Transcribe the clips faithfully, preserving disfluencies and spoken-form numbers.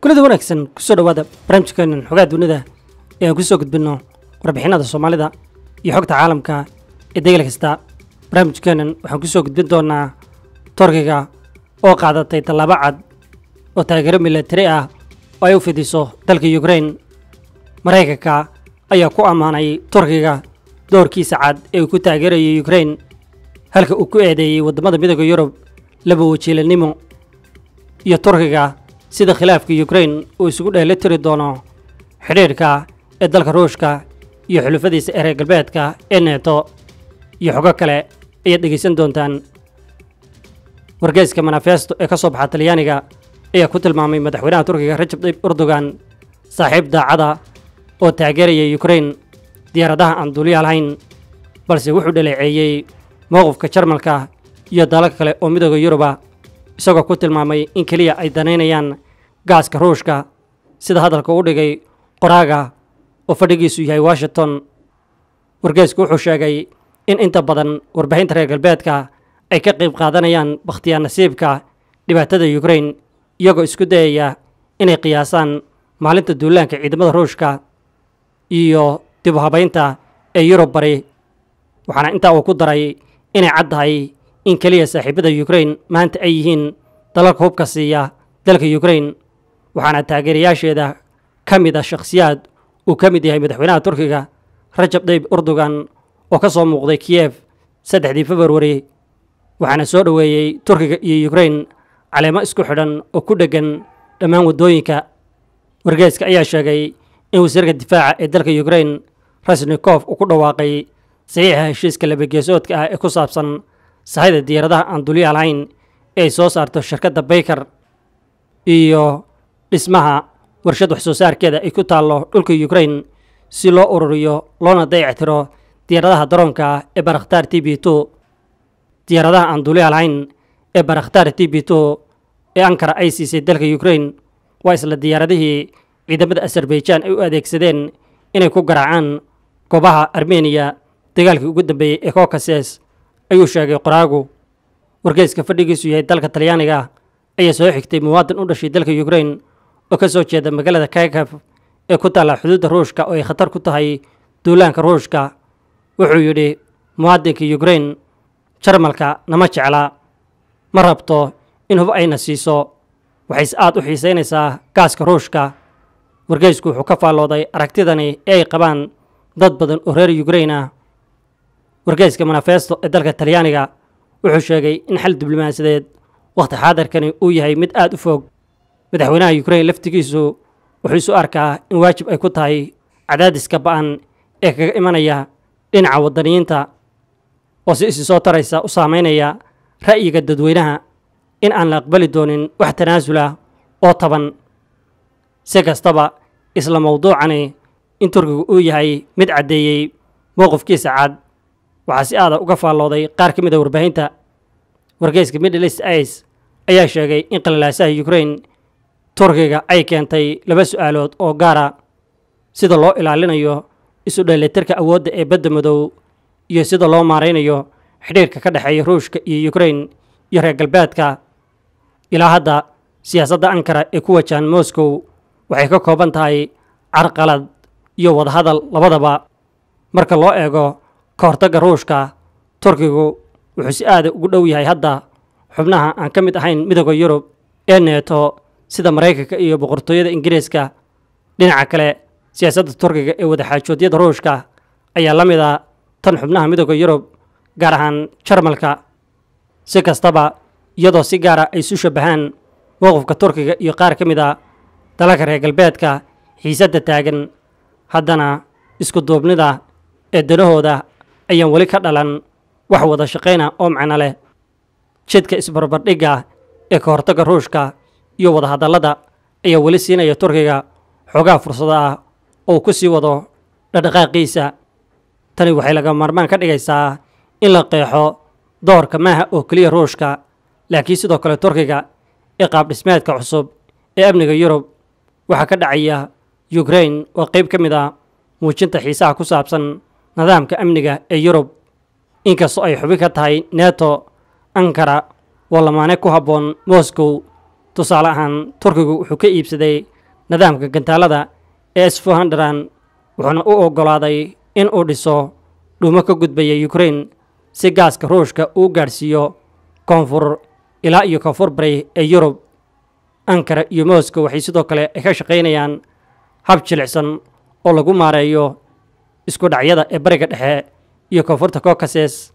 kulada wanaagsan ku soo dhawaada barnaamijkeenan xogaa dunida ee aan ku soo gudbinno warbixinada Soomaalida iyo xogta caalamka ee deegaal kasta. barnaamijkeenan waxaan ku soo gudbin doonaa Turkiga oo qaadatay tallaabo cad oo taageero militari ah oo ay u fidiso dalka Ukraine. Mareykanka ayaa ku amaanay Turkiga doorkiisa cad ee uu ku taageerayo Ukraine, halka uu ku eedeeyay wadamada midowga Yurub laba wajiilanimo iyo Turkiga sida khilaafka Ukraine uu isugu dheelitiri doono xiriirka ee dalka Ruushka iyo xulufadiisa ee reer galbeedka ee NATO iyo xogo kale ayaad dhegeysan doontaan. wargeyska manifesto ee ka soo baxa Talyaaniga ayaa ku tilmaamay madaxweynaha Turkiga Recep Tayyip Erdogan saaxiib daacada oo taageeraya Ukraine diyaaradaha aan duuliyaha lahayn, balse wuxuu dhaleeceeyay mowqifka Jarmalka iyo dalal kale oo midowga Yuruba, isagoo ku tilmaamay in kaliya ay daneynayaan gaaska Ruushka sida hadalka uu dhigay qoraaga oo fadhigiisu yahay Washington. wargeysku wuxuu sheegay in inta badan warbaahinta reer galbeedka ay ka qayb qaadanayaan bakhtiyaa nasiibka dhibaatada Ukraine, iyagoo isku dayaya inay qiyaasaan maalinta duulaanka ciidamada Ruushka iyo dib u habaynta ee Yurub bari. waxaana intaa uu ku daray inay caddahay in kaliya saaxiibada Ukraine maanta ay yihiin dalalka hubka siiya dalka Ukraine, waxaana taageerayaasheeda ka mid ah shakhsiyaad uu ka mid yahay madaxweynaha Turkiga Recep Tayyip Erdogan oo ka soo muuqday Kiev saddexdii February, waxaana soo dhaweeyay Turkiga iyo Ukraine caleemo isku xidhan oo ku dhegan dhammaan wadooyinka. wargeyska ayaa sheegay in wasiirka difaaca ee dalka Ukraine Reznikov uu ku dhawaaqay saxiixa heshiiska labageesoodka ah ee ku saabsan sahayda diyaaradaha aan duuliyaha lahayn ee ay soo saarto shirkadda Baykar iyo dhismaha warshad wax soo saarkeeda ay ku taallo dhulka Ukraine si loo ururiyo loona dayactiro diyaaradaha daroonka ee Bayraktar T B two. diyaaradaha aan duuliyaha lahayn ee Bayraktar T B two ee Ankara ay siisay dalka Ukraine waa isla diyaaradihii ciidamada Azerbaijan ay u adeegsadeen inay ku garaacaan goobaha Armenia dagaalkii ugu dambeeyay ee Caucasus, ayuu sheegay qoraagu. wargeyska fadhigiisu yahay dalka Talyaaniga ayaa soo xigtay muwaadin u dhashay dalka Ukraine oo ka soo jeeda magaalada Kharkiv ee ku taalla xuduudda Ruushka oo ay khatar ku tahay duulaanka Ruushka. wuxuu yidhi muwaadinka Ukraine, Jarmalka nama jecla, ma rabto in hub ayna siiso, waxayse aad u xiisaynaysaa gaaska Ruushka. wargeysku wuxuu ka faallooday aragtidani ee ay qabaan dad badan oo reer Ukraine ah. wargeyska manifesto ee dalka Talyaaniga wuxuu sheegay in xal diblomaasiyadeed waqti xaadirkani uu yahay mid aad u fog. madaxweynaha Ukraine laftigiisu wuxuu isu arkaa in waajib ay ku tahay cadaadiska ba'an ee kaga imanaya dhinaca wadaniyiinta oo si isi soo taraysa u saameynaya ra'yiga dadweynaha in aan la aqbali doonin wax tanaasul ah oo taban. si kastaba isla mawduucani in Turkigu uu yahay mid caddeeyey mowqifkiisa cad waxaa si aada uga faallooday qaar ka mid a warbaahinta. wargeyska Middle East Eyes ayaa sheegay in qalalaasaha Ukraine Turkiga ay keentay laba su'aalood oo gaara, sida loo ilaalinayo isu dheelitirka awoodda ee badda madow iyo sida loo maareynayo xidhiirka ka dhexeeya Ruushka iyo Ukraine iyo reer galbeedka. ilaa hadda siyaasadda Ankara ee ku wajahan Moscow waxay ka kooban tahay carqalad iyo wadahadal labadaba. marka loo eego ka hortagga Ruushka, Turkigu wuxuu si aad ugu dhow yahay hadda xubnaha aan ka mid ahayn midowga Yurub ee NATO sida Mareykanka iyo boqortooyada Ingiriiska. dhinaca kale, siyaasadda Turkiga ee wadaxaajoodyada Ruushka ayaa la mid ah tan xubnaha midowga Yurub, gaar ahaan Jarmalka. si kastaba, iyadoo si gaara ay isu shabahaan mowqifka Turkiga iyo qaar ka mid ah dalalka reer galbeedka xiisadda taagan, haddana isku duubnida ee danahooda ayaan weli ka dhalan wax wada shaqayna oo macno leh. jidka isbarbardhigga ee ka hortagga Ruushka iyo wadahadallada ayaa weli siinaya Turkiga xoogaa fursado ah oo ku sii wado dhaqdhaqaaqiisa. tani waxay lagama maarmaan ka dhigaysaa in la qeexo doorka maaha oo keliya Ruushka, laakiin sidoo kale Turkiga ee qaab dhismeedka cusub ee amniga Yurub. waxaa ka dhacaya Ukraine waa qayb ka mid ah muujinta xiisaha ku saabsan nidaamka amniga ee Yurub. inkastoo ay xubin ka tahay NATO, Ankara waa lamaane ku habboon Moscow. tusaale ahaan, Turkigu wuxuu ka iibsaday nidaamka gantaalada ee s four hundred wuxuuna u oggolaaday in uu dhiso dhuumo ka gudbaya Ukraine si gaaska Ruushka uu gaarsiiyo koonfur ilaa iyo koonfur bari ee Yurub. Ankara iyo Moscow waxay sidoo kale ka shaqaynayaan hab jilicsan oo lagu maareeyo isku dhacyada ee bariga dhexe iyo koonfurta Caucasus.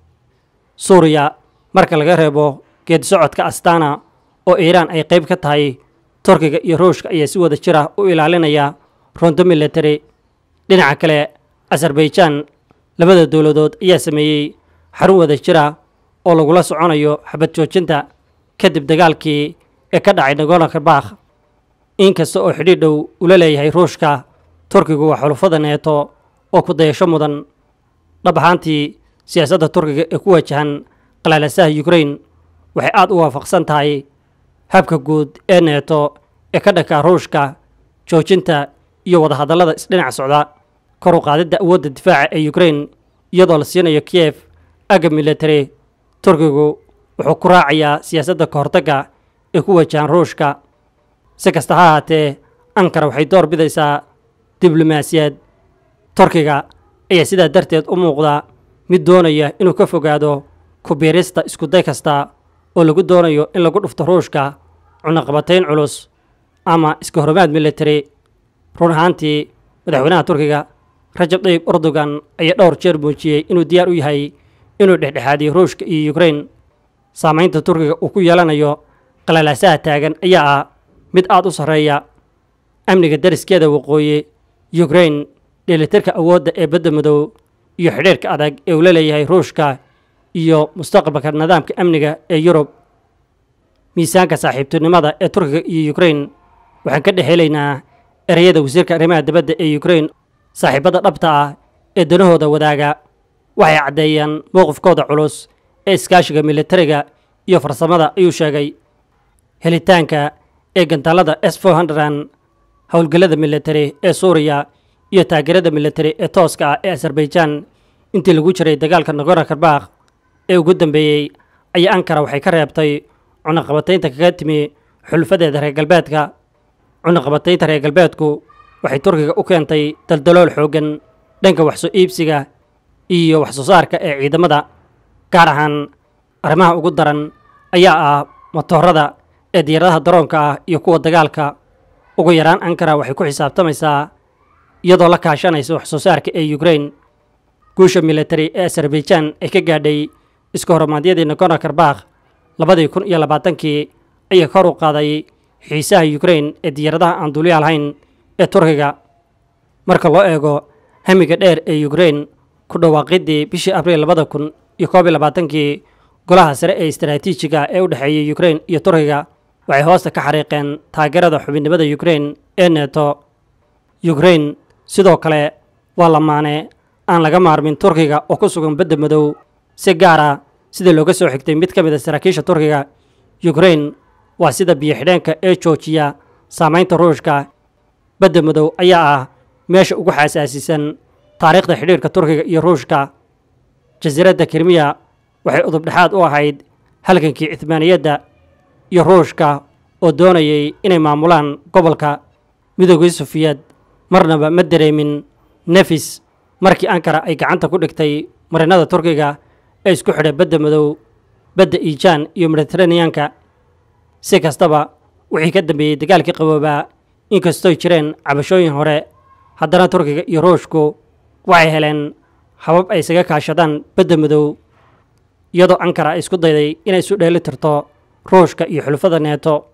Suuriya marka laga reebo geed socodka Astana oo Iiraan ay qayb ka tahay, Turkiga iyo Ruushka ayaa si wada jir ah u ilaalinaya rondo military. Dhinaca kale, Azerbaijan labada dowladood ayaa sameeyey xarun wada jir ah oo lagula soconayo xabad joojinta kadib dagaalkii ee ka dhacay Nagorno-Karabakh. Inkasta oo xidhiidh dhow ula leeyahay Ruushka, Turkigu waa xulafada neeto oo ku dayasho mudan. Dhab ahaantii, siyaasadda Turkiga ee ku wajahan qalalasaha Ukraine waxay aad u waafaqsan tahay habka guud ee neeto ee ka dhanka Ruushka, joojinta iyo wadahadallada isdhinac socda, kor u qaadidda awoodda difaaca ee Ukraine iyadoo la siinayo Kiev agab military. Turkigu wuxuu ku raacayaa siyaasadda ka hortagga ee ku wajahan Ruushka. Si kasta ha ahaatee, Ankara waxay door bidaysaa diblomaasiyad. Turkiga ayaa sidaa darteed u muuqda mid doonaya inuu ka fogaado ku biirista isku day kasta oo lagu doonayo in lagu dhufto Ruushka cunaqabatayn culus ama iska hormaad military. Run ahaantii, madaxweynaha Turkiga Rajab Tayyip Erdogan ayaa dhowr jeer muujiyey inuu diyaar u yahay inuu dhexdhexaadiyo Ruushka iyo Ukraine. Saamaynta Turkiga uu ku yeelanayo qalalasaha taagan ayaa ah mid aad u sarreeya. Amniga dariskeeda waqooyi, Ukraine, dheelitirka awoodda ee badda madow iyo xidhiidhka adag ee uu la leeyahay Ruushka iyo mustaqbalka nidaamka amniga ee Yurub. Miisaanka saaxiibtinimada ee Turkiga iyo Ukraine waxaan ka dhexelaynaa ereyada wasiirka arrimaha dibadda ee Ukraine. Saaxiibada dhabta ah ee danahooda wadaaga waxay caddeeyaan mowqifkooda culus ee iskaashiga militariga iyo farsamada, ayuu sheegay. Helitaanka ee gantaalada S four hundred, howlgallada military ee Suuriya iyo taageerada military ee tooska ah ee Azerbaijan intii lagu jiray dagaalka Nagorno-Karabakh ee ugu dambeeyey ayaa Ankara waxay ka reebtay cunaqabataynta kaga timi xulfadeeda reer galbeedka. Cunaqabataynta reer galbeedku waxay Turkiga u keentay daldalool xooggan dhanka wax soo iibsiga iyo wax soo saarka ee ciidamada, gaar ahaan arrimaha ugu daran ayaa ah matoorada ee diyaaradaha daroonka ah iyo kuwa dagaalka. Ugu yaraan, Ankara waxay ku xisaabtamaysaa iyadoo la kaashanaysa wax soo saarka ee Ukraine. Guusha military ee Azerbaijan ay ka gaadhay iska hormaadyadii Nagorno-Karabakh labadii kun iyo labaatankii ayaa kor u qaaday xiisaha Ukraine ee diyaaradaha aan duuliyaha lahayn ee Turkiga. Marka loo eego hamiga dheer ee Ukraine, ku dhawaaqidii bishii Abriil labada kun iyo koob iyo labaatankii golaha sare ee istaraatiijiga ee u dhexeeyay Ukraine iyo Turkiga waxay hoosta ka xariiqeen taageerada xubinnimada Ukraine ee NATO. Ukraine sidoo kale waa lamaane aan laga maarmin Turkiga oo ku sugan badda madow. Si gaar ah, sida looga soo xigtay mid ka mid ah saraakiisha Turkiga, Ukraine waa sida biyo-xidheenka ee joojiya saamaynta Ruushka. Badda madow ayaa ah meesha ugu xasaasisan taariikhda xidhiidhka Turkiga iyo Ruushka. Jasiiradda Crimea waxay udub dhexaad u ahayd halgankii Cuthmaaniyadda iyo Ruushka oo doonayay inay maamulaan gobolka. Midowgii Sofiyeed marnaba ma dareemin nafis markii Ankara ay gacanta ku dhigtay marinada Turkiga ee isku xidhay badda madow, badda Iijaan iyo Mediterranean-ka. Si kastaba, wixii ka dambeeyey dagaalkii qaboobaa, inkastoo jireen cabashooyin hore, haddana Turkiga iyo Ruushku waxay heleen habab ay isaga kaashadaan badda madow, iyadoo Ankara ay isku dayday inay isu dheeli tirto Ruushka iyo xulafada NATO.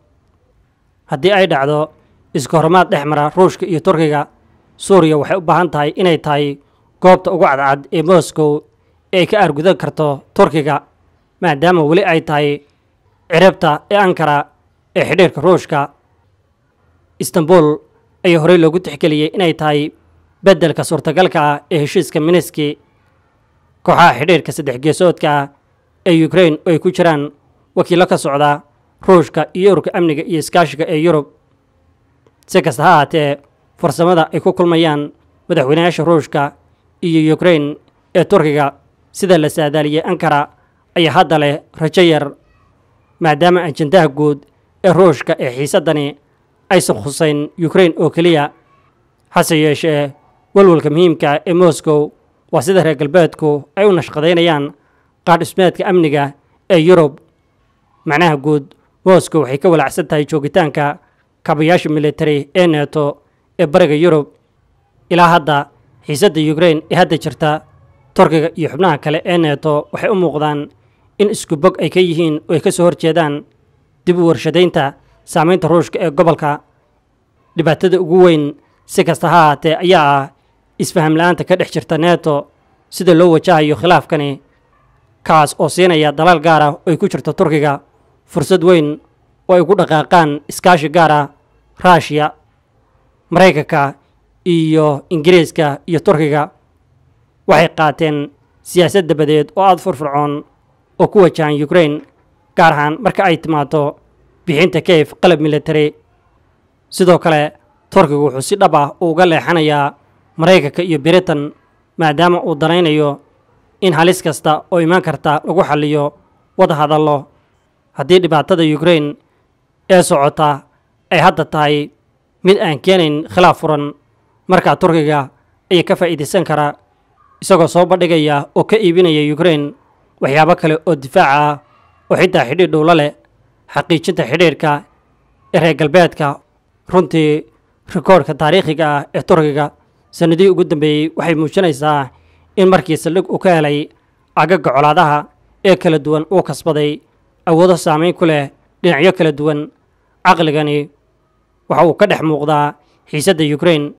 Haddii ay dhacdo iska hormaad dhex mara Ruushka iyo Turkiga, Suuriya waxay u baahan tahay inay tahay goobta ugu cadcad ee Moscow ee ay ka argudan karto Turkiga, maadaama weli ay tahay ciribta ee Ankara ee xidhiidhka Ruushka. Istanbul ayaa horey loogu tixgeliyey inay tahay beddelka suurtagalka ah ee heshiiska Minsk. Kooxaha xidhiidhka saddex geesoodka ah ee Ukraine oo ay ku jiraan wakiillo ka socda Ruushka iyo ururka amniga iyo iskaashiga ee Yurub. Si kasta ha ahaatee, farsamada ay ku kulmayaan madaxweynayaasha Ruushka iyo Ukraine ee Turkiga sida la saadaaliyey Ankara ayaa hadda leh rajo yar, maadaama ajandaha guud ee Ruushka ee xiisadani aysan khusayn ukrain oo keliya. hase yeeshee walwalka muhiimka ee moscow waa sida reer galbeedku ay u nashqadaynayaan qaar dhismeedka amniga ee yurub. macnaha guud, moscow waxay ka walacsan tahay joogitaanka kaabayaasha militari ee neto ee bariga yurub. ilaa hadda xiisadda ukrain ee hadda jirta, turkiga iyo xubnaha kale ee neto waxay u muuqdaan in isku bog ay ka yihiin oo ay ka soo horjeedaan dib u warshadaynta saamaynta ruushka ee gobolka. dhibaatada ugu weyn si kasta ha ahaatee ayaa ah isfaham la'aanta ka dhex jirta neto sida loo wajahayo khilaafkani, kaas oo siinaya dalaal gaar ah oo ay ku jirto turkiga fursad weyn oo ay ku dhaqaaqaan iskaashi gaar ah. ruushiya, maraykanka iyo ingiriiska iyo turkiga waxay qaateen siyaasad dabadeed oo aad furfurcoon oo ku wajahan ukrain, gaar ahaan marka ay timaado bixinta kiev qalab militari. sidoo kale turkigu wuxuu si dhab ah uga leexanayaa maraykanka iyo britain, maadaama uu danaynayo in halis kasta oo imaan karta lagu xalliyo wada hadallo. haddii dhibaatada ukrain ee socota ay hadda tahay mid aan keenayn khilaaf furan, markaa turkiga ayaa ka faa'iidaysan kara, isagoo soo bandhigaya oo ka iibinaya ukrain waxyaabo kale oo difaac ah oo xitaa xidhiidh dhowla leh. xaqiijinta xidhiidhka ee reer galbeedka, runtii rikoorka taariikhiga ah ee turkiga sannadihii ugu dambeeyey waxay muujinaysaa in markii saldhig uu ka helay agaga colaadaha ee kala duwan uu kasbaday awoodo saamayn ku leh dhinacyo kala duwan. caqligani waxa uu ka dhex muuqdaa xiisadda ukrain